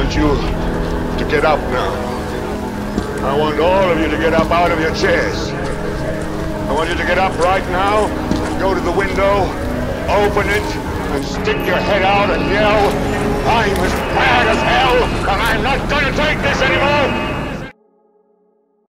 want you to get up now. I want all of you to get up out of your chairs. I want you to get up right now and go to the window, open it, and stick your head out and yell, "I'm as mad as hell, and I'm not gonna take this anymore!"